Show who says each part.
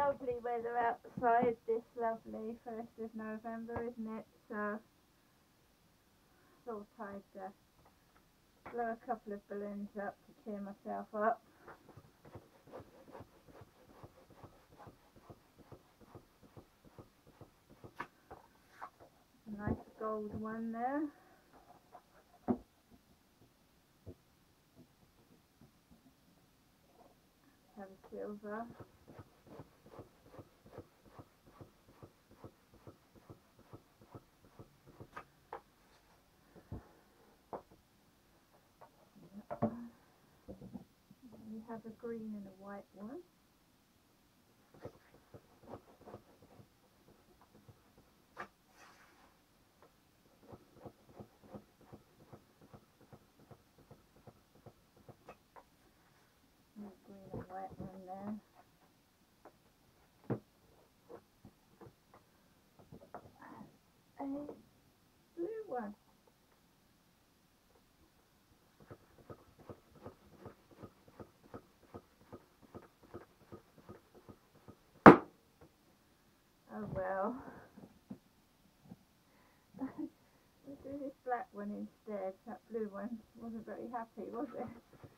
Speaker 1: lovely weather outside, this lovely 1st of November, isn't it? So thought I'd blow a couple of balloons up to cheer myself up. A nice gold one there. Have a silver. We have a green and a white one. And a green and white one there. And a blue one. Oh well. We'll do this black one instead. That blue one wasn't very happy, was it?